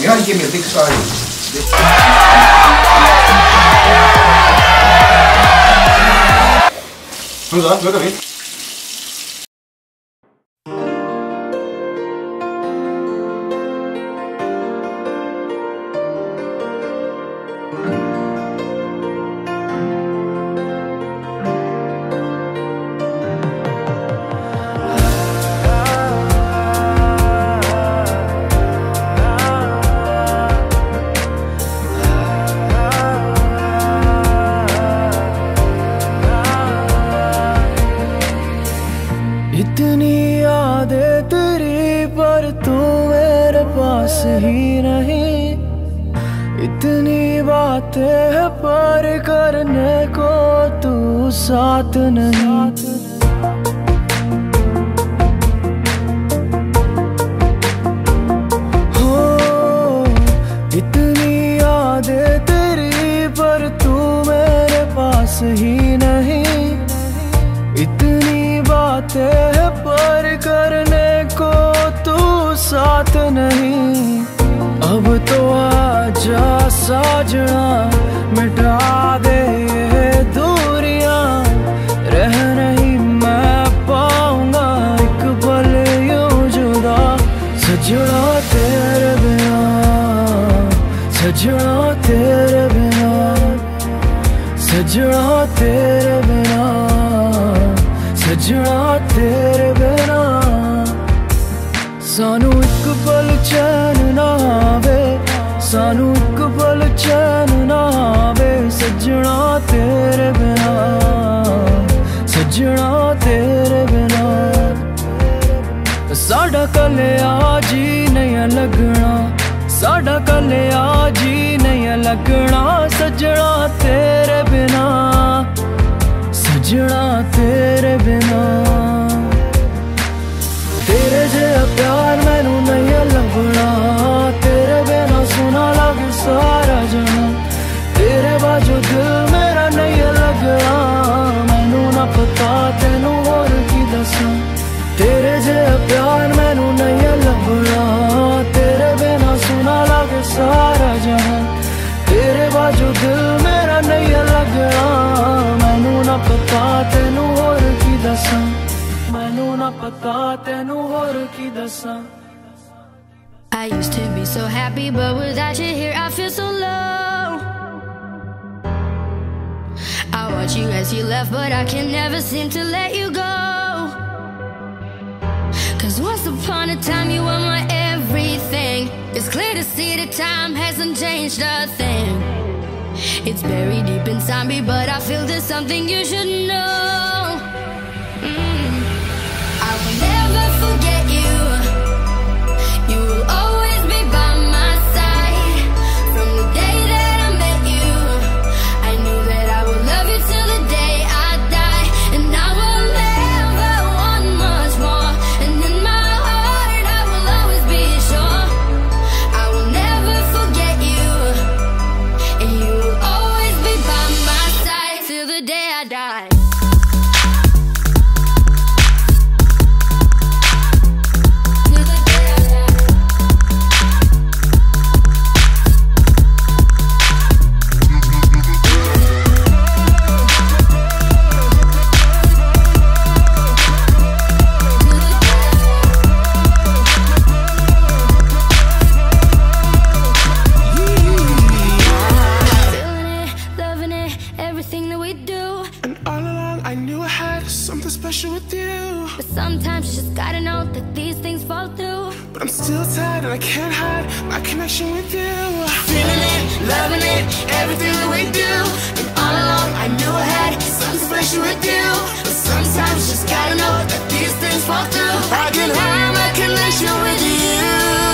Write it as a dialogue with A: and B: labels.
A: You know, you give me a big sorry. Who's that? Look at me.
B: इतनी यादें तेरी पर तू मेरे पास ही नहीं, इतनी बातें है पर करने को तू साथ नहीं। हो इतनी यादें तेरी पर तू मेरे पास ही नहीं, इतनी बातें है पर करने को तू साथ नहीं। अब तो आजा साजना मिटा दे ये दूरियां, रह नहीं मैं पाऊंगा एक पल यूं जुदा। सजना तेरे बिना, सजना तेरे बिना, सजना तेरे बिना, सजना तेरे बिना। सानू एक पल चैन ना आवे, सानू एक पल चैन ना आवे, सजना तेरे बिना, सजना तेरे बिना। साडा कले आज ही नहीं लगना, साडा कले आज ही नहीं लगना, सजना तेरे बिना, सजना तेरे बिना। तेरे जैसा प्यार मैनू नहीं लभना, तेरे बिना सुना लगे सारा जना। तेरे बाजू दिल मेरा नहीं लगना, मैनू ना पता तेनू और की दसा। तेरे जैसा प्यार मैनू नहीं लभना, तेरे बिना सुना लगे सारा जना। तेरे बाजू दिल मेरा नहीं लगना, मैनू ना पता तेनू और की दसा, मैनू ना पता तेनू और की दसा।
C: I used to be so happy, but without you here I feel so low. I watch you as you left, but I can never seem to let you go. Cause once upon a time you were my everything. It's clear to see that time hasn't changed a thing. It's buried deep inside me, but I feel there's something you should know. I will never forget you. You will always be by my side. From the day that I met you, I knew that I would love you till the day I die. And I will never want much more. And in my heart I will always be sure. I will never forget you. And you will always be by my side till the day I die. But sometimes you just gotta know that these things fall through.
B: But I'm still tired and I can't hide my connection with you. Feeling it, loving it, everything that we do. And all along I knew I had something special with you. But sometimes you just gotta know that these things fall through. I can hide my connection with you.